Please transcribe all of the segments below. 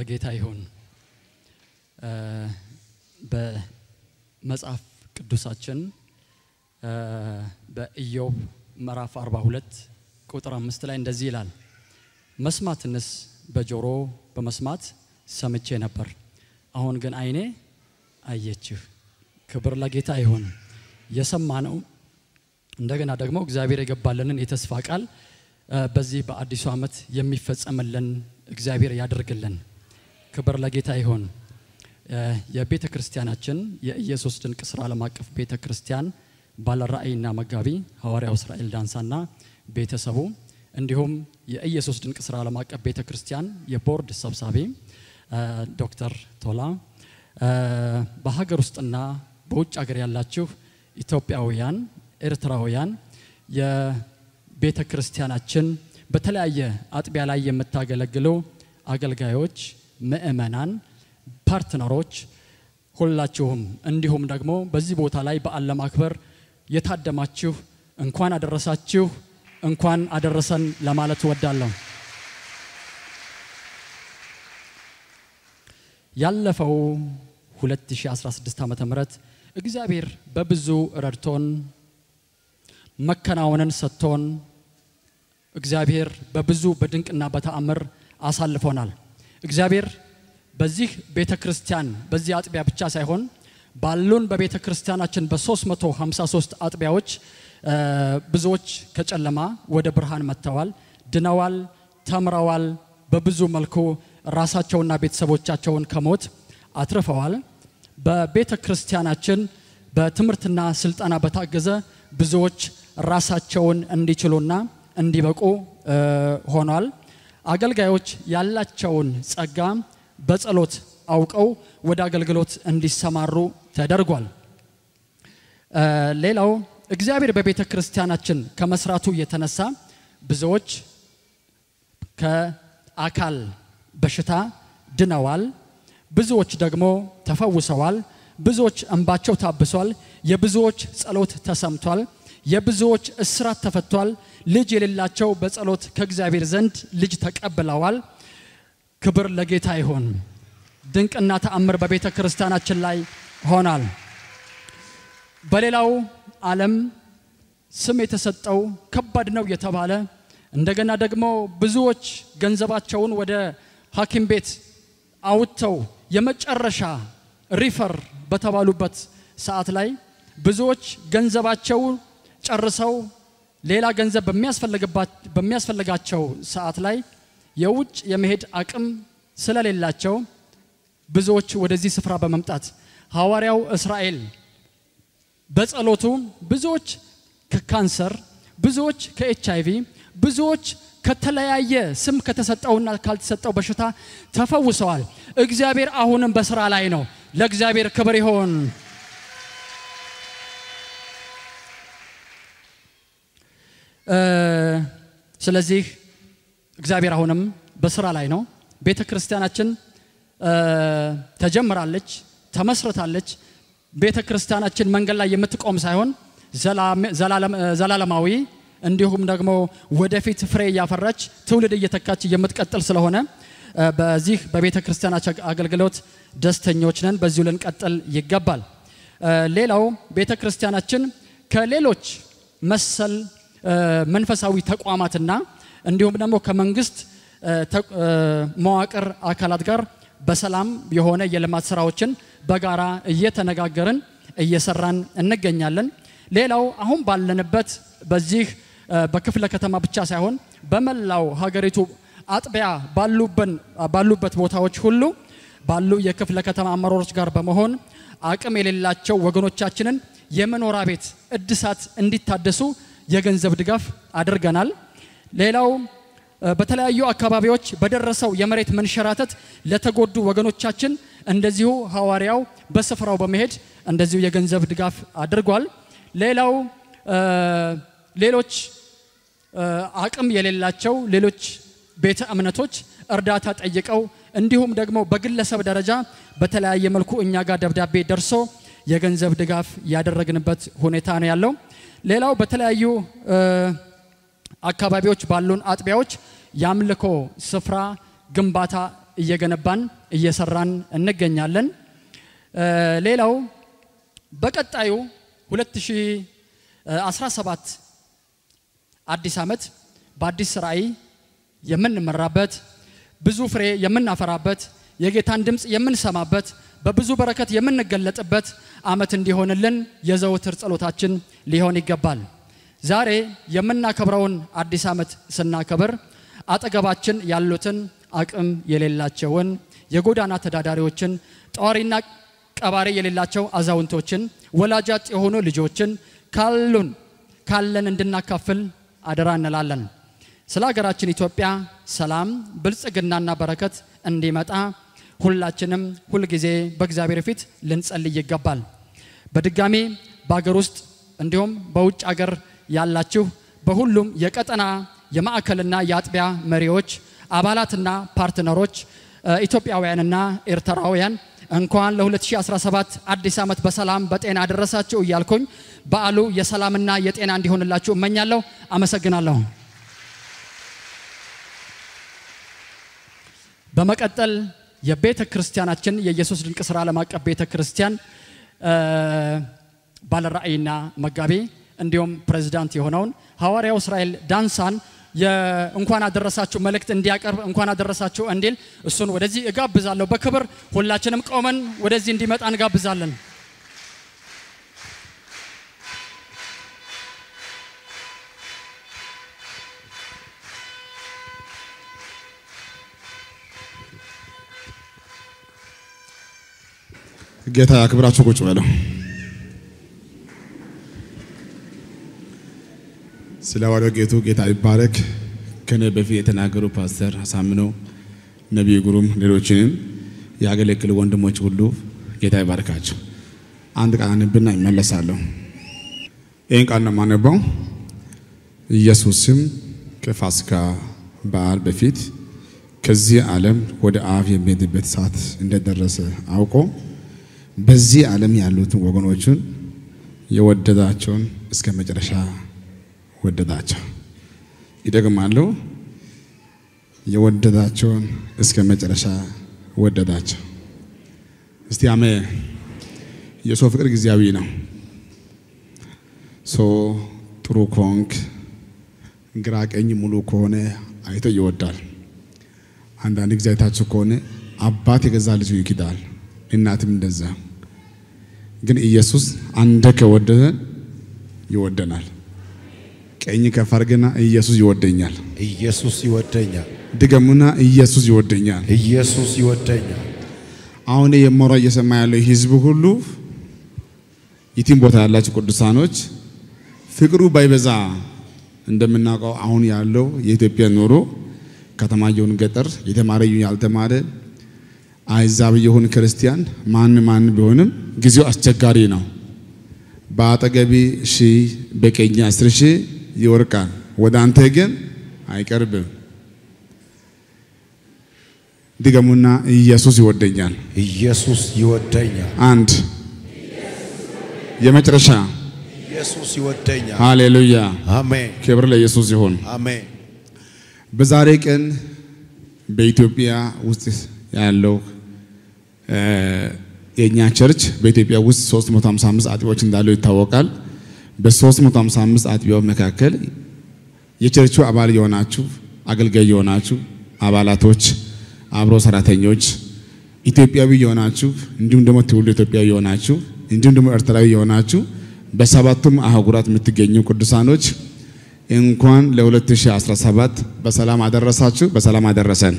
ለጌታ ይሁን በመጽሐፍ ቅዱሳችን በኢዮብ ምዕራፍ 42 ቁጥር 5 ላይ እንደዚህ ይላል መስማትንስ በጆሮ በመስማት ሰምቼ ነበር አሁን ግን አይኔ አየችህ ክብር ለጌታ ይሁን የሰማነው እንደገና ደግሞ እግዚአብሔር የገባልንን የተስፋ ቃል በዚህ በአዲሱ ዓመት የሚፈጸምልን እግዚአብሔር ያደርግልን ክብር ለጌታ ይሁን የቤተ ክርስቲያናችን የኢየሱስ ድንቅ ሥራ ዓለም አቀፍ ቤተ ክርስቲያን ባለራእይና መጋቢ ሐዋርያው እስራኤል ዳንሳና ቤተሰቡ እንዲሁም የኢየሱስ ድንቅ ሥራ ዓለም አቀፍ ቤተ ክርስቲያን የቦርድ ሰብሳቢ ዶክተር ቶላ በሀገር ውስጥና በውጭ ሀገር ያላችሁ ኢትዮጵያውያን ኤርትራውያን የቤተ ክርስቲያናችን በተለያየ አጥቢያ ላይ የምታገለግሉ አገልጋዮች ምእመናን ፓርትነሮች ሁላችሁም እንዲሁም ደግሞ በዚህ ቦታ ላይ በዓል ለማክበር የታደማችሁ እንኳን አደረሳችሁ እንኳን አደረሰን ለማለት ወዳለሁ ያለፈው 2016 ዓመተ ምህረት እግዚአብሔር በብዙ ረድቶን መከናወንን ሰጥቶን እግዚአብሔር በብዙ በድንቅና በተአምር አሳልፎናል እግዚአብሔር በዚህ ቤተ ክርስቲያን በዚህ አጥቢያ ብቻ ሳይሆን ባሉን በቤተ ክርስቲያናችን በ353 አጥቢያዎች ብዙዎች ከጨለማ ወደ ብርሃን መጥተዋል ድነዋል ተምረዋል በብዙ መልኩ ራሳቸውና ቤተሰቦቻቸውን ከሞት አትርፈዋል በቤተ ክርስቲያናችን በትምህርትና ስልጣና በታገዘ ብዙዎች ራሳቸውን እንዲችሉና እንዲበቁ ሆኗል አገልጋዮች ያላቸውን ጸጋ በጸሎት አውቀው ወደ አገልግሎት እንዲሰማሩ ተደርጓል ሌላው እግዚአብሔር በቤተ ክርስቲያናችን ከመስራቱ የተነሳ ብዙዎች ከአካል በሽታ ድነዋል ብዙዎች ደግሞ ተፈውሰዋል ብዙዎች እንባቸው ታብሷል የብዙዎች ጸሎት ተሰምቷል የብዙዎች እስራት ተፈቷል ልጅ የሌላቸው በጸሎት ከእግዚአብሔር ዘንድ ልጅ ተቀበለዋል ክብር ለጌታ ይሁን ድንቅና ተአምር በቤተ ክርስቲያናችን ላይ ሆናል በሌላው ዓለም ስም የተሰጠው ከባድ ነው የተባለ እንደገና ደግሞ ብዙዎች ገንዘባቸውን ወደ ሐኪም ቤት አውጥተው የመጨረሻ ሪፈር በተባሉበት ሰዓት ላይ ብዙዎች ገንዘባቸው ጨርሰው ሌላ ገንዘብ በሚያስፈልጋቸው ሰዓት ላይ የውጭ የመሄድ አቅም ስለሌላቸው ብዙዎች ወደዚህ ስፍራ በመምጣት ሐዋርያው እስራኤል በጸሎቱ ብዙዎች ከካንሰር ብዙዎች ከኤችአይቪ ብዙዎች ከተለያየ ስም ከተሰጠውና ካልተሰጠው በሽታ ተፈውሰዋል እግዚአብሔር አሁንም በስራ ላይ ነው ለእግዚአብሔር ክብር ይሁን ስለዚህ እግዚአብሔር አሁንም በስራ ላይ ነው ቤተ ክርስቲያናችን ተጀምራለች ተመስርታለች ቤተ ክርስቲያናችን መንገድ ላይ የምትቆም ሳይሆን ዘላለማዊ እንዲሁም ደግሞ ወደፊት ፍሬ ያፈራች ትውልድ እየተካች የምትቀጥል ስለሆነ በዚህ በቤተ ክርስቲያናችን አገልግሎት ደስተኞች ነን በዚሁ ልንቀጥል ይገባል ሌላው ቤተ ክርስቲያናችን ከሌሎች መሰል መንፈሳዊ ተቋማትና እንዲሁም ደግሞ ከመንግስት መዋቅር አካላት ጋር በሰላም የሆነ የልማት ስራዎችን በጋራ እየተነጋገርን እየሰራን እንገኛለን ሌላው አሁን ባለንበት በዚህ በክፍለ ከተማ ብቻ ሳይሆን በመላው ሀገሪቱ አጥቢያ ባሉበት ቦታዎች ሁሉ ባሉ የክፍለ ከተማ አመራሮች ጋር በመሆን አቅም የሌላቸው ወገኖቻችንን የመኖሪያ ቤት እድሳት እንዲታደሱ የገንዘብ ድጋፍ አድርገናል ሌላው በተለያዩ አካባቢዎች በደረሰው የመሬት መንሸራተት ለተጎዱ ወገኖቻችን እንደዚሁ ሐዋርያው በስፍራው በመሄድ እንደዚሁ የገንዘብ ድጋፍ አድርጓል ሌላው ሌሎች አቅም የሌላቸው ሌሎች ቤተ እምነቶች እርዳታ ጠይቀው እንዲሁም ደግሞ በግለሰብ ደረጃ በተለያየ መልኩ እኛ ጋር ደብዳቤ ደርሶ የገንዘብ ድጋፍ ያደረግንበት ሁኔታ ነው ያለው ሌላው በተለያዩ አካባቢዎች ባሉን አጥቢያዎች ያምልኮ ስፍራ ግንባታ እየገነባን እየሰራን እንገኛለን ሌላው በቀጣዩ 2017 አዲስ ዓመት በአዲስ ራእይ የምንመራበት ብዙ ፍሬ የምናፈራበት የጌታን ድምጽ የምንሰማበት በብዙ በረከት የምንገለጥበት ዓመት እንዲሆንልን የዘወትር ጸሎታችን ሊሆን ይገባል ዛሬ የምናከብረውን አዲስ ዓመት ስናከብር አጠገባችን ያሉትን አቅም የሌላቸውን የጎዳና ተዳዳሪዎችን ጧሪና ቀባሪ የሌላቸው አዛውንቶችን ወላጃት የሆኑ ልጆችን ካለን እንድናካፍል አደራ እንላለን ስለ ሀገራችን ኢትዮጵያ ሰላም ብልጽግናና በረከት እንዲመጣ ሁላችንም ሁሉ ጊዜ በእግዚአብሔር ፊት ልንጸልይ ይገባል በድጋሚ በአገር ውስጥ እንዲሁም በውጭ ሀገር ያላችሁ በሁሉም የቀጠና የማዕከልና የአጥቢያ መሪዎች አባላትና ፓርትነሮች ኢትዮጵያውያንና ኤርትራውያን እንኳን ለ2017 አዲስ ዓመት በሰላም በጤና አደረሳችሁ እያልኩኝ በዓሉ የሰላምና የጤና እንዲሆንላችሁ እመኛለሁ አመሰግናለሁ በመቀጠል የቤተ ክርስቲያናችን የኢየሱስ ድንቅ ሥራ ዓለም አቀፍ ቤተ ክርስቲያን ባለራእይና መጋቢ እንዲሁም ፕሬዝዳንት የሆነውን ሐዋርያው እስራኤል ዳንሳን የእንኳን አደረሳችሁ መልእክት እንዲያቀርብ እንኳን አደረሳችሁ እንዲል እሱን ወደዚህ እጋብዛለሁ በክብር ሁላችንም ቆመን ወደዚህ እንዲመጣ እንጋብዛለን ጌታ ያክብራችሁ ቁጭ በሉ ስለዋለው ጌታ ይባረክ ከኔ በፊት የተናገሩ ፓስተር አሳምነው ነብዩ ጉሩም ሌሎችንም ያገለግሉ ወንድሞች ሁሉ ጌታ ይባርካቸው አንድ ቃል አንብና ይመለሳለሁ ይሄን ቃል ነው ማነበው ኢየሱስም ከፋሲካ በዓል በፊት ከዚህ ዓለም ወደ አብ የሚሄድበት ሰዓት እንደደረሰ አውቆ በዚህ ዓለም ያሉት ወገኖቹን የወደዳቸውን እስከ መጨረሻ ወደዳቸው ይደግማሉ የወደዳቸውን እስከ መጨረሻ ወደዳቸው እስቲ አሜን የሰው ፍቅር ጊዜያዊ ነው ጥሩ ኮንክ ግራ ቀኝ ሙሉ ከሆነ አይቶ ይወዳል አንዳንድ ጊዜ አይታችሁ ከሆነ አባት የገዛ ልጁ ይክዳል እናትም እንደዛ ግን ኢየሱስ አንደ ከወደደ ይወደናል ቀኝ ከፈርገና ኢየሱስ ይወደኛል ድገሙና ኢየሱስ ይወደኛል አሁን የሞራ እየሰማ ያለው ህዝብ ሁሉ የቲም ቦታ ያላችሁ ቅዱሳኖች ፍቅሩ ባይበዛ እንደምናውቀው አሁን ያለው የኢትዮጵያ ኑሮ ከተማየውን ገጠር የተማረዩ ያልተማረ አይዛብ የሆነ ክርስቲያን ማን ቢሆንም ጊዜው አስቸጋሪ ነው በአጠገቢ ሺ በቀኝ 10 ሺህ ይወርቃል ወደ አንተ ግን አይቀርብም ድገሙና ኢየሱስ ይወደኛል አንድ የመጨረሻ ኢየሱስ ይወደኛል ሃሌሉያ አሜን ክብር ለኢየሱስ ይሁን አሜን በዛሬ ቀን በኢትዮጵያ ውስጥ ያለው የኛ ቸርች በኢትዮጵያ ውስጥ 355 አጥቢያዎች እንዳሉ ይታወቃል በ355 አጥቢያው መካከል የቸርቹ አባል የሆናችሁ አገልጋይ የሆናችሁ አባላቶች አብሮ ሰራተኞች ኢትዮጵያዊ የሆናችሁ እንዲሁም ደግሞ ትውልደ ኢትዮጵያዊ የሆናችሁ እንዲሁም ደግሞ ኤርትራዊ የሆናችሁ በሰባቱም አህጉራት የምትገኙ ቅዱሳኖች እንኳን ለ2017 በሰላም አደረሳችሁ በሰላም አደረሰን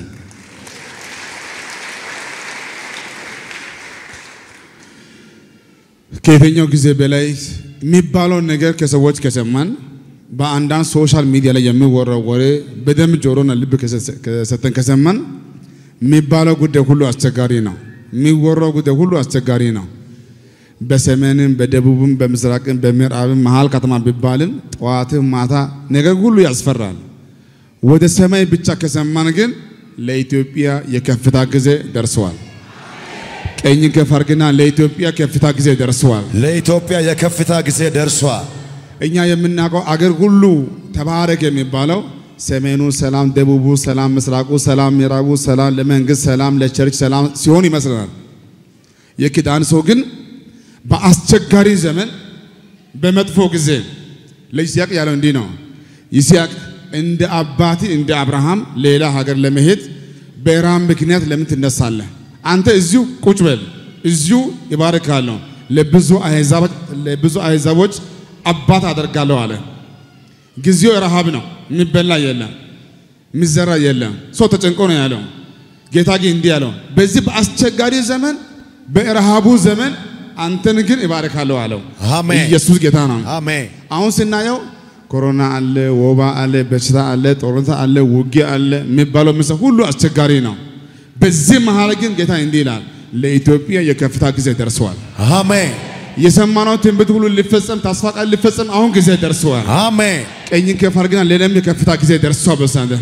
ከየትኛው ጊዜ በላይ የሚባለው ነገር ከሰዎች ከሰማን በአንዳንድ ሶሻል ሚዲያ ላይ የሚወራው ወሬ በደም ጆሮና ልብ ከሰጠን ከሰማን የሚባለው ጉዳይ ሁሉ አስቸጋሪ ነው የሚወራው ጉዳይ ሁሉ አስቸጋሪ ነው በሰሜንም በደቡብም በምስራቅም በምዕራብም መሃል ከተማ ቢባልም ጧትም ማታ ነገር ሁሉ ያስፈራል ወደ ሰማይ ብቻ ከሰማን ግን ለኢትዮጵያ የከፍታ ጊዜ ደርሷል ቀኝ ከፈርግና ለኢትዮጵያ ከፍታ ጊዜ ደርሷል እኛ የምናውቀው አገር ሁሉ ተባረክ የሚባለው ሰሜኑ ሰላም ደቡቡ ሰላም ምስራቁ ሰላም ምዕራቡ ሰላም ለመንግስት ሰላም ለቸርች ሰላም ሲሆን ይመስላል የኪዳን ሰው ግን በአስቸጋሪ ዘመን በመጥፎ ጊዜ ለይስሐቅ ያለው እንዲህ ነው ይስሐቅ እንደ አባቲ እንደ አብርሃም ሌላ ሀገር ለመሄድ በራም ምክንያት ለምን ትነሳለህ አንተ እዚሁ ቁጭ በል እዚሁ ይባርካለሁ ለብዙ አሕዛቦች አባት አደርጋለሁ አለ ጊዜው ረሃብ ነው የሚበላ የለም የሚዘራ የለም ሰው ተጨንቆ ነው ያለው ጌታ ግን እንዲህ ያለው በዚህ በአስቸጋሪ ዘመን በረሃቡ ዘመን አንተን ግን ይባርካለሁ አለው አሜን ኢየሱስ ጌታ ነው አሜን አሁን ስናየው ኮሮና አለ ወባ አለ በሽታ አለ ጦርነት አለ ውጊያ አለ የሚባለው ምሰ ሁሉ አስቸጋሪ ነው በዚህ መሃል ግን ጌታ እንዲህ ይላል ለኢትዮጵያ የከፍታ ጊዜ ደርሷል አሜን የሰማነው ትንቢት ሁሉ ሊፈጸም ተስፋ ቃል ሊፈጸም አሁን ጊዜ ደርሷል አሜን ቀኝን ከፍ አድርገና ለለም የከፍታ ጊዜ ደርሷል በሳንደ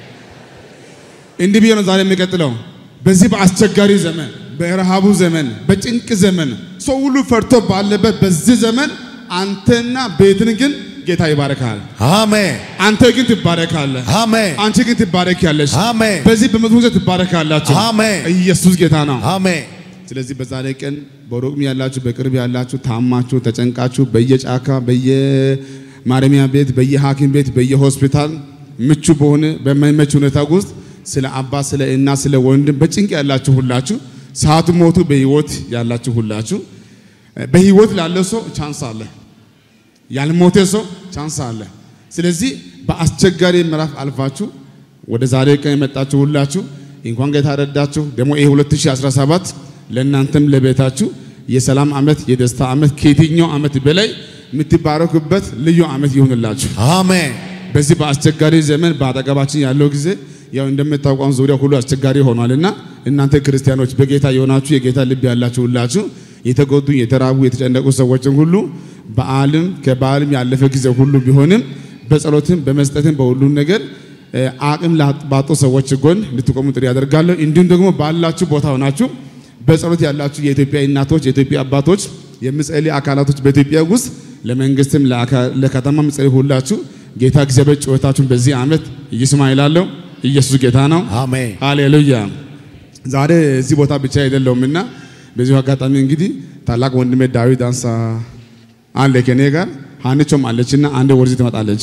እንዲህ ቢሆን ዛሬ የሚቀጥለው በዚህ በአስቸጋሪ ዘመን በረሃቡ ዘመን በጭንቅ ዘመን ሰው ሁሉ ፈርቶ ባለበት በዚህ ዘመን አንተና ቤትን ግን ጌታ ይባርካል አሜን አንተ ግን ትባረካለህ አሜን አንቺ ግን ትባረኪያለሽ አሜን በዚህ በመጥፎ ጊዜ ትባረካላችሁ አሜን ኢየሱስ ጌታ ነው አሜን ስለዚህ በዛሬ ቀን በሩቅም ያላችሁ በቅርብ ያላችሁ ታማችሁ ተጨንቃችሁ በየጫካ በየማረሚያ ቤት በየሐኪም ቤት በየሆስፒታል ምቹ በሆነ በማይመች ሁኔታ ውስጥ ስለ አባ ስለ እናት ስለ ወንድም በጭንቅ ያላችሁ ሁላችሁ ሰዓቱ ሞቱ በህይወት ያላችሁ ሁላችሁ በህይወት ላለው ሰው ቻንስ አለ ያልሞተ ሰው ቻንስ አለ ስለዚህ በአስቸጋሪ ምዕራፍ አልፋችሁ ወደ ዛሬ ቀን የመጣችሁ ሁላችሁ እንኳን ጌታ ረዳችሁ ደሞ 2017 ለእናንተም ለቤታችሁ የሰላም አመት የደስታ አመት ከየትኛው አመት በላይ የምትባረኩበት ልዩ አመት ይሁንላችሁ አሜን በዚህ በአስቸጋሪ ዘመን ባጠገባችን ያለው ጊዜ ያው እንደምታውቁን ዙሪያ ሁሉ አስቸጋሪ ሆኗልና እናንተ ክርስቲያኖች በጌታ የሆናችሁ የጌታ ልብ ያላችሁ ሁላችሁ የተጎዱ የተራቡ የተጨነቁ ሰዎችን ሁሉ በዓለም ከባዓለም ያለፈ ጊዜ ሁሉ ቢሆንም በጸሎትም በመስጠትም በሁሉም ነገር አቅም ላባጡ ሰዎች ጎን ልትቆሙ ጥሪ ያደርጋለሁ እንዲሁም ደግሞ ባላችሁ ቦታ ሆናችሁ በጸሎት ያላችሁ የኢትዮጵያ እናቶች የኢትዮጵያ አባቶች የምጸልይ አካላቶች በኢትዮጵያ ውስጥ ለመንግስትም ለከተማም ጸልይ ሁላችሁ ጌታ እግዚአብሔር ጩኸታችሁን በዚህ አመት ይስማ ይላል ኢየሱስ ጌታ ነው አሜን ሃሌሉያ ዛሬ እዚህ ቦታ ብቻ አይደለምና በዚህ አጋጣሚ እንግዲህ ታላቅ ወንድሜ ዳዊት ዳንሳ አለ ከኔ ጋር ሃንቾም አለችና አንድ ወርዚ ትመጣለች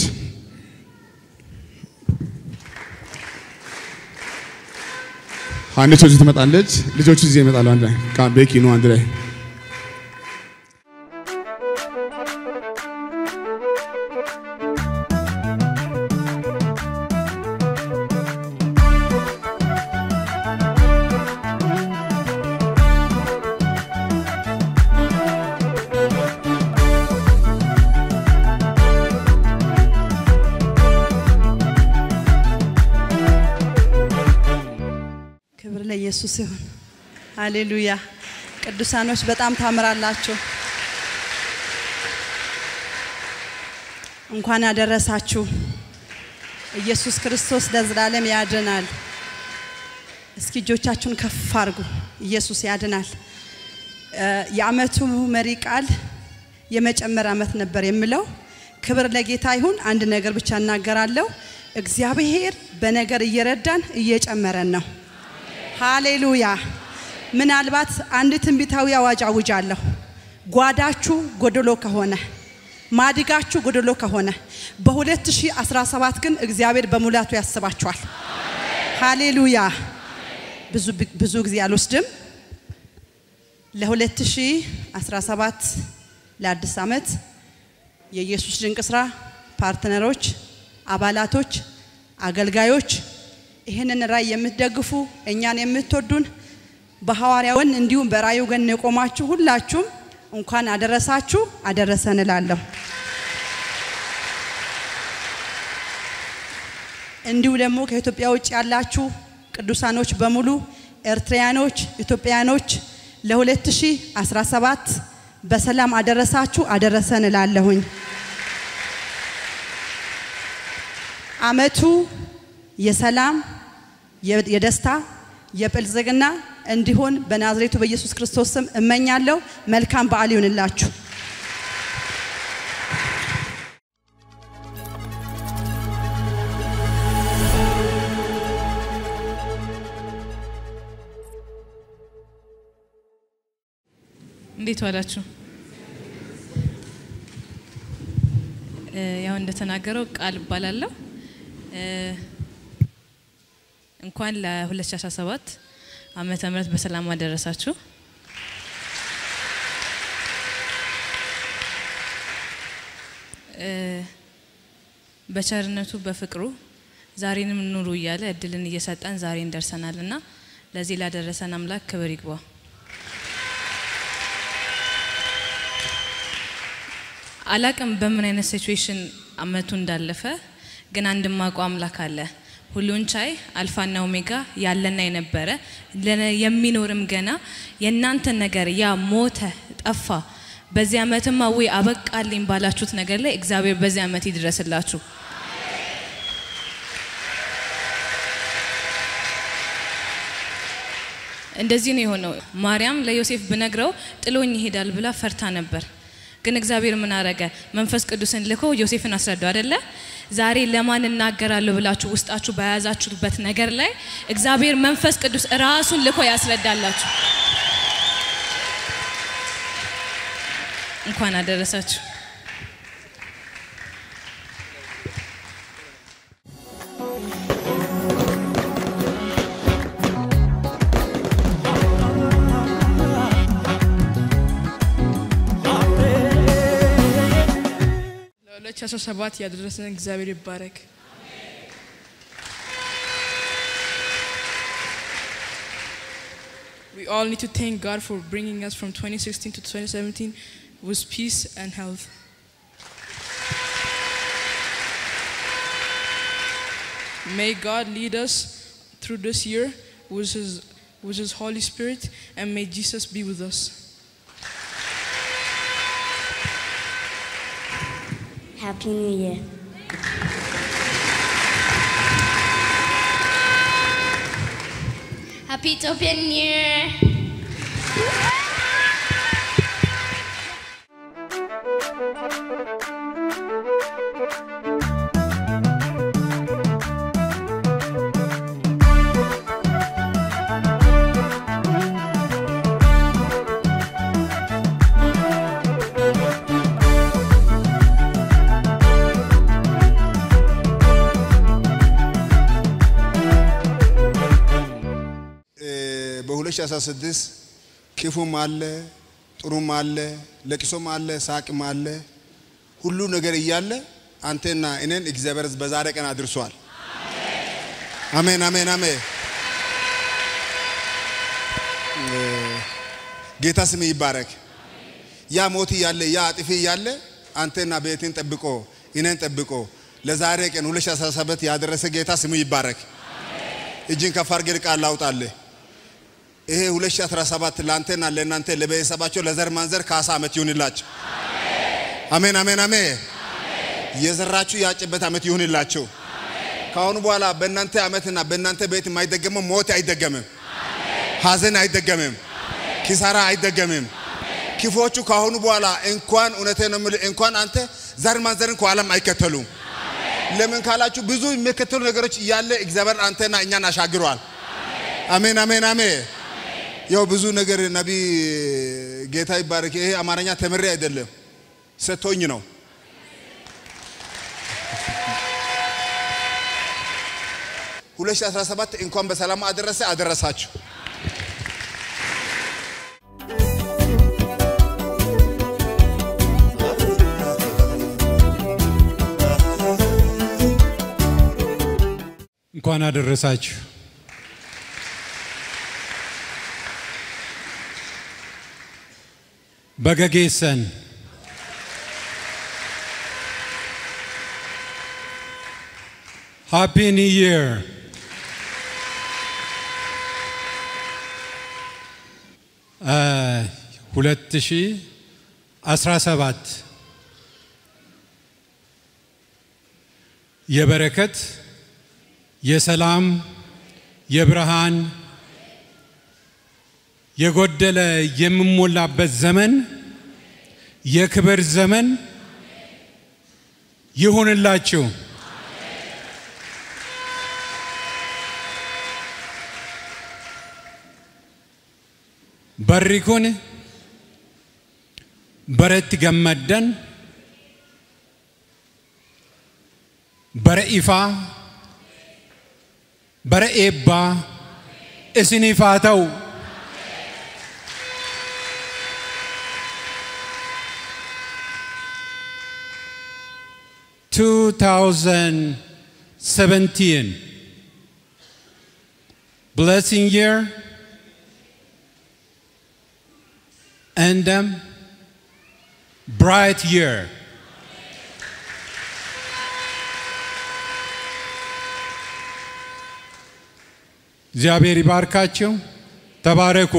ሃንቾ እዚህ ትመጣለች ልጆቹ እዚህ ይመጣሉ አንድ ላይ ካቤኪ ነው አንድ ላይ ኢየሱስ ይሁን ሃሌሉያ ቅዱሳኖች በጣም ታምራላችሁ እንኳን አደረሳችሁ ኢየሱስ ክርስቶስ ለዘላለም ያድናል እስኪ እጆቻችሁን ከፍ አድርጉ ኢየሱስ ያድናል የአመቱ መሪ ቃል የመጨመር አመት ነበር የምለው ክብር ለጌታ ይሁን አንድ ነገር ብቻ እናገራለሁ እግዚአብሔር በነገር እየረዳን እየጨመረን ነው ሃሌሉያ ምናልባት አንድ ትንቢታዊ አዋጅ አውጃለሁ ጓዳችሁ ጎደሎ ከሆነ ማድጋችሁ ጎደሎ ከሆነ በ2017 ግን እግዚአብሔር በሙላቱ ያስባችኋል ሃሌሉያ ብዙ ጊዜ አልወስድም ለ2017 ለአዲስ አመት የኢየሱስ ድንቅ ስራ ፓርትነሮች አባላቶች አገልጋዮች ይሄንን ራይ የምትደግፉ እኛን የምትወዱን በሐዋርያውን እንዲሁም በራዩ ገን የቆማችሁ ሁላችሁም እንኳን አደረሳችሁ አደረሰን እላለሁ እንዲሁ ደግሞ ከኢትዮጵያ ውጭ ያላችሁ ቅዱሳኖች በሙሉ ኤርትራያኖች ኢትዮጵያኖች ለ2017 በሰላም አደረሳችሁ አደረሰን እላለሁኝ አመቱ የሰላም የደስታ የብልጽግና እንዲሆን በናዝሬቱ በኢየሱስ ክርስቶስ ስም እመኛለሁ መልካም በዓል ይሁንላችሁ እንዴት ዋላችሁ? ያው እንደተናገረው ቃል ባላለው እንኳን ለ2017 ዓመተ ምህረት በሰላም አደረሳችሁ። በቸርነቱ በፍቅሩ ዛሬንም ኑሩ እያለ እድልን እየሰጠን ዛሬ እንደርሰናልና ለዚህ ላደረሰን አምላክ ክብር ይግባው። አላቅም በምን አይነት ሲቹዌሽን አመቱ እንዳለፈ ግን አንድማቆ አምላክ አለ። ሁሉን ቻይ አልፋና ኦሜጋ ያለና የነበረ የሚኖርም ገና የናንተ ነገር ያ ሞተ ጠፋ በዚህ አመትማ ወይ አበቃልኝ ባላችሁት ነገር ላይ እግዚአብሔር በዚህ አመት ይድረስላችሁ። እንደዚህ ነው የሆነው። ማርያም ለዮሴፍ ብነግረው ጥሎኝ ይሄዳል ብላ ፈርታ ነበር። ግን እግዚአብሔር ምን አረገ? መንፈስ ቅዱስን ልኮ ዮሴፍን አስረዳው አይደለ? ዛሬ ለማን እናገራለሁ ብላችሁ ውስጣችሁ በያዛችሁበት ነገር ላይ እግዚአብሔር መንፈስ ቅዱስ ራሱን ልኮ ያስረዳላችሁ። እንኳን አደረሳችሁ። ለቻቻባት ያደረሰን እግዚአብሔር ይባረክ። We all need to thank God for bringing us from 2016 to 2017 with peace and health. May God lead us through this year with his Holy Spirit, and may Jesus be with us. Happy New Year. Happy Ethiopian New Year. በ2016 ክፉም አለ ጥሩም አለ ለቅሶም አለ ሳቅም አለ ሁሉ ነገር እያለ አንተና እኔን እግዚአብሔር በዛሬ ቀን አድርሷል። አሜን አሜን አሜን። ጌታ ስም ይባረክ። ያ ሞት ያለ ያ አጥፊ ያለ አንተና ቤትን ጠብቆ እኔን ጠብቆ ለዛሬ ቀን 2017 ያደረሰ ጌታ ስሙ ይባረክ። እጅን ከፍ አድርገህ ቃል አውጣለህ። ይሄ 2017 ላንተና ለናንተ ለቤተሰባቸው ለዘር ማንዘር ካሳ አመት ይሁንላችሁ። አሜን አሜን አሜን። የዘራችሁ ያጨበት አመት ይሁንላችሁ። ካሁን በኋላ በእናንተ አመትና በእናንተ ቤት የማይደገመው ሞት አይደገምም። ሐዘን አይደገምም። ኪሳራ አይደገምም። ክፎቹ ካሁን በኋላ እንኳን እውነቴን ነው የምልህ እንኳን አንተ ዘር ማንዘርን ከዓለም አይከተሉም። ለምን ካላችሁ ብዙ የሚከተሉ ነገሮች ያለ እግዚአብሔር አንተና እኛን አሻግሯል። አሜን አሜን አሜን። ያው ብዙ ነገር ነቢ ጌታ ይባረክ። ይሄ አማርኛ ተመሪ አይደለም ሰጥቶኝ ነው። ሁለት 17 እንኳን በሰላም አደረሳችሁ። እንኳን አደረሳችሁ። በገጌሰን Happy New Year. 2017 የበረከት የሰላም የብርሃን የጎደለ የምሞላበት ዘመን የክብር ዘመን ይሁንላችሁ። በሪኩን በረት ገመደን በረኢፋ በረኤባ እስኒፋተው 2017 blessing year and bright year. እግዚአብሔር ይባርካችሁ ተባረኩ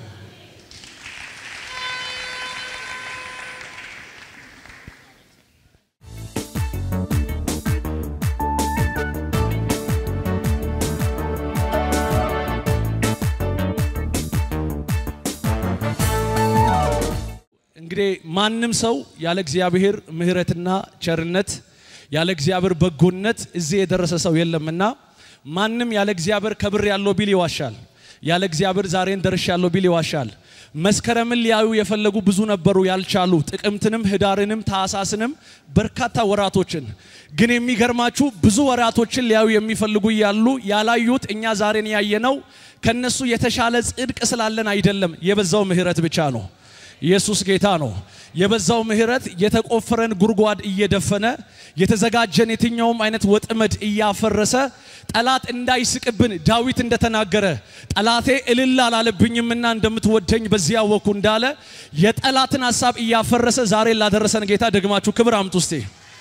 እንግዲህ ማንንም ሰው ያለ እግዚአብሔር ምህረትና ቸርነት ያለ እግዚአብሔር በጎነት እዚህ የደረሰ ሰው የለምና ማንንም ያለ እግዚአብሔር ከብር ያለው ቢል ይዋሻል ያለ እግዚአብሔር ዛሬን ደርሽ ያለው ቢል ይዋሻል መስከረምን ሊያዩ የፈለጉ ብዙ ነበሩ ያልቻሉ ጥቅምትንም ህዳርንም ታሳስንም በርካታ ወራቶችን ግን የሚገርማችሁ ብዙ ወራቶችን ሊያዩ የሚፈልጉ ያሉ ያላዩት እኛ ዛሬን ያየነው ከነሱ የተሻለ ጽድቅ ስላለን አይደለም የበዛው ምህረት ብቻ ነው ኢየሱስ ጌታ ነው የበዛው ምህረት የተቆፈረን ጉርጓድ እየደፈነ የተዘጋጀን የትኛውም አይነት ወጥመድ እያፈረሰ ጠላት እንዳይስቅብን ዳዊት እንደተናገረ ጠላቴ እልል አላለብኝምና እንደምትወደኝ በዚያ ወኩ እንዳለ የጠላትን ሐሳብ እያፈረሰ ዛሬ ላደረሰን ጌታ ደግማችሁ ክብር አምጡ እስቲ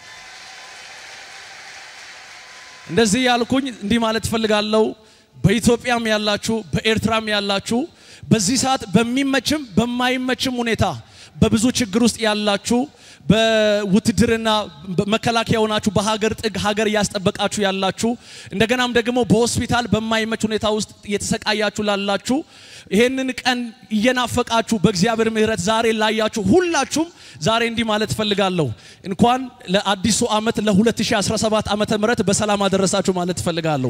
እንደዚህ ያልኩኝ እንዲህ ማለት ፈልጋለሁ በኢትዮጵያም ያላችሁ በኤርትራም ያላችሁ በዚህ ሰዓት በሚመችም በማይመችም ሁኔታ በብዙ ችግር ውስጥ ያላችሁ በውትድርና መከላከያ ሆናችሁ በሀገር ጥግ ሀገር ያስጠበቃችሁ ያላችሁ እንደገናም ደግሞ በሆስፒታል በማይመች ሁኔታ ውስጥ የተሰቃያችሁ ላላችሁ ይሄንን ቀን እየናፈቃችሁ በእግዚአብሔር ምህረት ዛሬ ላያችሁ ሁላችሁም ዛሬ እንዲህ ማለት ፈልጋለሁ እንኳን ለአዲሱ ዓመት ለ2017 ዓመተ ምህረት በሰላም አደረሳችሁ ማለት ፈልጋለሁ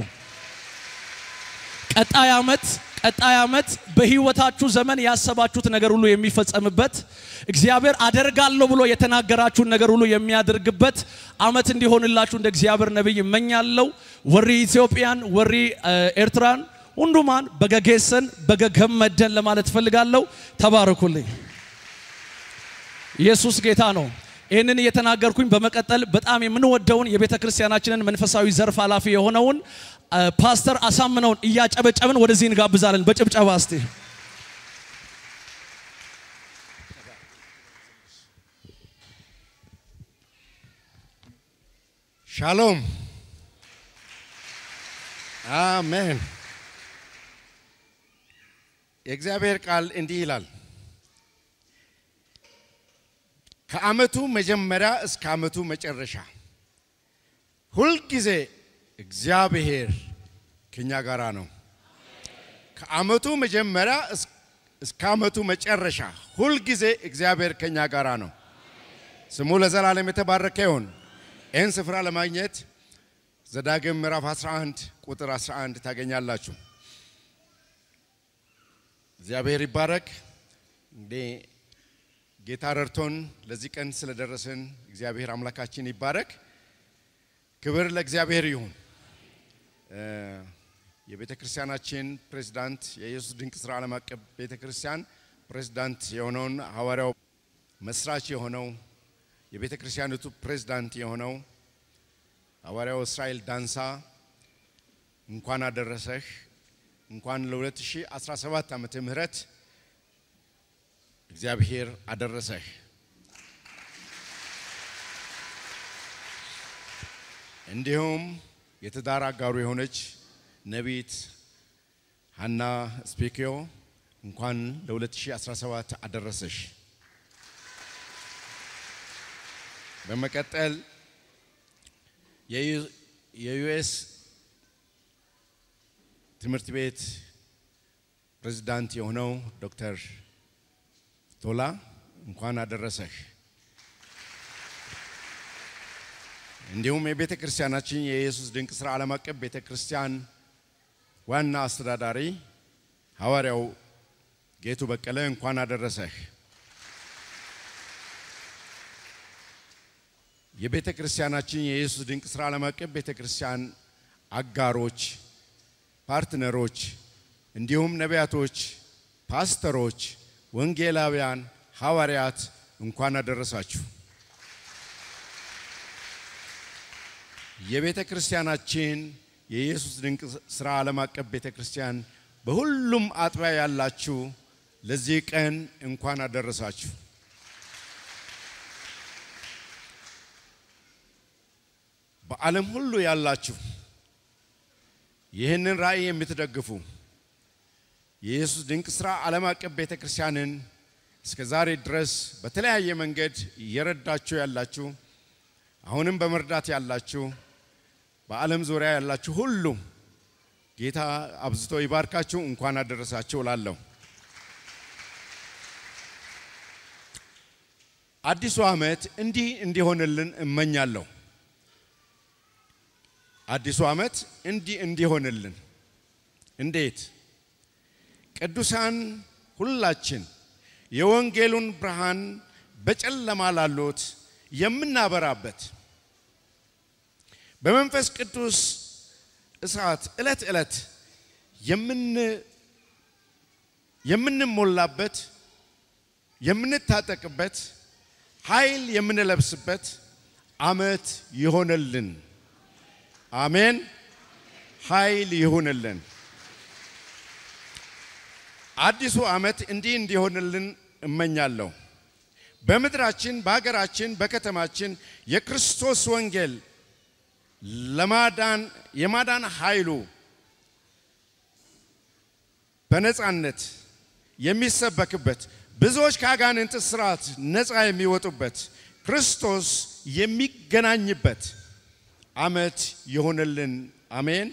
ቀጣይ ዓመት በህይወታችሁ ዘመን ያሰባችሁት ነገር ሁሉ የሚፈጸምበት እግዚአብሔር አደርጋለሁ ብሎ የተናገራችሁን ነገር ሁሉ የሚያደርግበት ዓመት እንዲሆንላችሁ እንደ እግዚአብሔር ነብይ እመኛለሁ ወሪ ኢትዮጵያን ወሪ ኤርትራን ሁንዱማን በገጌሰን በገገመደን ለማለት ፈልጋለሁ ተባረኩልኝ ኢየሱስ ጌታ ነው ይሄንን እየተናገርኩኝ በመቀጠል በጣም የምንወደውን የቤተክርስቲያናችንን መንፈሳዊ ዘርፍ ኃላፊ የሆነውን ፓስተር አሳምነውን እያጨበጨብን ወደዚህ እንጋብዛለን በጭብጨባ እስቲ ሻሎም አሜን የእግዚአብሔር ቃል እንዲህ ይላል ከዓመቱ መጀመሪያ እስከ ዓመቱ መጨረሻ ሁሉ ጊዜ እግዚአብሔር ከኛ ጋራ ነው ከዓመቱ መጀመሪያ እስከ ዓመቱ መጨረሻ ሁሉ ጊዜ እግዚአብሔር ከኛ ጋራ ነው ስሙ ለዘላለም የተባረከ ይሁን ይህን ስፍራ ለማግኘት ዘዳግም ምዕራፍ 11 ቁጥር 11 ታገኛላችሁ እግዚአብሔር ይባረክ እንዴ ጌታ ረድቶን ለዚህ ቀን ስለደረሰን እግዚአብሔር አምላካችን ይባረክ ክብር ለእግዚአብሔር ይሁን የቤተክርስቲያናችን ፕሬዝዳንት የኢየሱስ ድንቅ ሥራ ዓለም አቀፍ ቤተክርስቲያን ፕሬዝዳንት የሆነውን ሐዋርያው መስራች የሆነው የቤተክርስቲያኒቱ ፕሬዝዳንት የሆነው ሐዋርያው እስራኤል ዳንሳ እንኳን አደረሰህ እንኳን ለ2017 ዓመተ ምህረት እግዚአብሔር አደረሰህ እንዲሁም የትዳር አጋሩ የሆነች ነቢት ሃና ስፒኪዮ እንኳን ለ2017 አደረሰሽ በመቀጠል የዩኤስ ትምህርት ቤት ፕሬዝዳንት የሆነው ዶክተር ቶላ እንኳን አደረሰህ እንዲሁም የቤተክርስቲያናችን የኢየሱስ ድንቅ ሥራ ዓለም አቀፍ ቤተክርስቲያን ዋና አስተዳዳሪ ሐዋርያው ጌቱ በቀለ እንኳን አደረሰህ የቤተ ክርስቲያናችን የኢየሱስ ድንቅ ሥራ ዓለም አቀፍ ቤተ ክርስቲያን አጋሮች ፓርትነሮች እንዲሁም ነቢያቶች ፓስተሮች ወንጌላውያን ሐዋርያት እንኳን አደረሳችሁ የቤተ ክርስቲያናችን የኢየሱስ ድንቅ ሥራ ዓለም አቀፍ ቤተ ክርስቲያን በሁሉም አጥቢያ ያላችሁ ለዚህ ቀን እንኳን አደረሳችሁ በዓለም ሁሉ ያላችሁ ይህንን ራእይ የምትደግፉ የኢየሱስ ድንቅ ሥራ ዓለም አቀፍ ቤተ ክርስቲያንን እስከ ዛሬ ድረስ በተለያየ መንገድ እየረዳችሁ ያላችሁ አሁንም በመርዳት ያላችሁ በዓለም ዙሪያ ያላችሁ ሁሉ ጌታ አብዝቶ ይባርካችሁ እንኳን አደረሳችሁ እላለሁ አዲሱ ዓመት እንዲህ እንዲሆንልን እመኛለሁ አዲሱ ዓመት እንዲህ እንዲሆንልን እንዴት ቅዱሳን ሁላችን የወንጌሉን ብርሃን በጨለማ ላሉት የምናበራበት በመንፈስ ቅዱስ እሳት ዕለት ዕለት የምንሞላበት የምንታጠቅበት ኃይል የምንለብስበት ዓመት ይሆንልን አሜን ኃይል ይሁንልን አዲሱ ዓመት እንዲህ እንዲሆንልን እመኛለሁ በመድራችን በአገራችን በከተማችን የክርስቶስ ወንጌል የማዳን ኃይሉ በነጻነት የሚሰበክበት ብዙዎች ከአጋንንት እስራት ነፃ የሚወጡበት ክርስቶስ የሚገናኝበት ዓመት ይሆንልን አሜን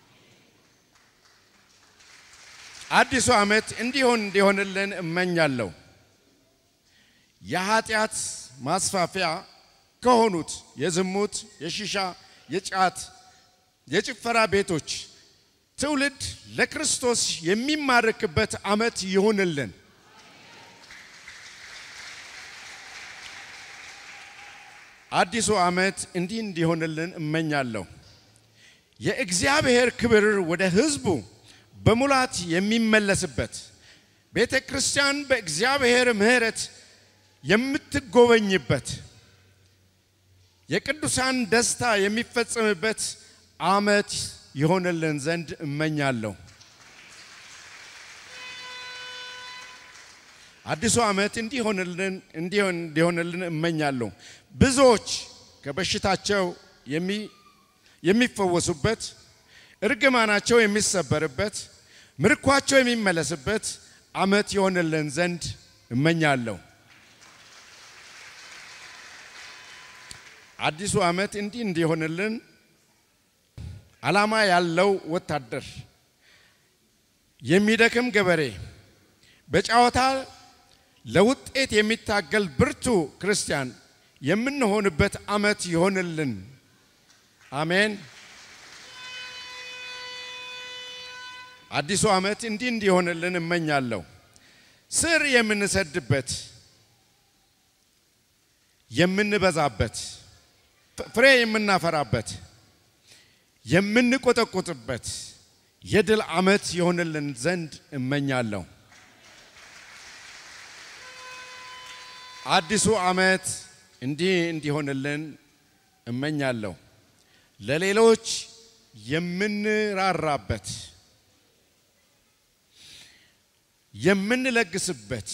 አዲሱ ዓመት እንዲሆንልን እመኛለሁ የኃጢአት ማስፋፊያ ከሆኑት የዝሙት የሺሻ የጫት የጭፈራ ቤቶች ትውልድ ለክርስቶስ የሚማረክበት ዓመት ይሆንልን አዲሱ ዓመት እንዲሆንልን እመኛለሁ የእግዚአብሔር ክብር ወደ ሕዝቡ በሙላት የሚመለስበት ቤተ ክርስቲያን በእግዚአብሔር ምሕረት የምትጎበኝበት የቅዱሳን ደስታ የሚፈጸምበት ዓመት ይሆንልን ዘንድ እመኛለሁ አዲሱ ዓመት እንዲሆንልን እመኛለሁ ብዙዎች ከበሽታቸው የሚፈወሱበት እርግማናቸው የሚሰበርበት ምርኳቸው የሚመለስበት ዓመት ይሆንልን ዘንድ እመኛለሁ አዲሱ ዓመት እንዲሆንልን ዓላማ ያለው ወታደር የሚደክም ገበሬ በጫወታ ለውጤት የሚታገል ብርቱ ክርስቲያን የምንሆንበት ዓመት ይሆንልን አሜን አዲሱ ዓመት እንዲሆንልን እመኛለሁ ስር የምንሰድበት የምንበዛበት ፍሬ የምናፈራበት የምንቆጠቁጥበት የድል ዓመት ይሆንልን ዘንድ እመኛለሁ አዲሱ ዓመት እንዲሆንልን እመኛለሁ ለሌሎች የምንራራበት የምንለግስበት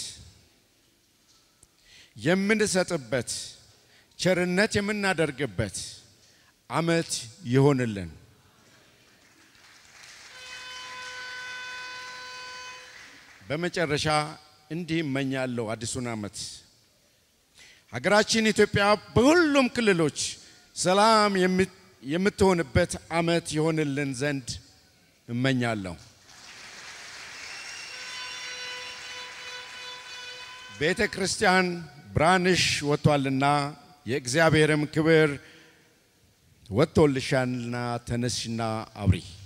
የምንሰጥበት ቸርነት የምናደርግበት ዓመት ይሆንልን በመጨረሻ እንዲህ እመኛለሁ አዲሱን ዓመት ሀገራችን ኢትዮጵያ በሁሉም ክልሎች ሰላም የምትሆንበት ዓመት ይሆንልን ዘንድ እመኛለሁ ቤተ ክርስቲያን ብርሃንሽ ወጥቷልና የእግዚአብሔርም ክብር ወጥቶልሻልና ተነስሽና አብሪ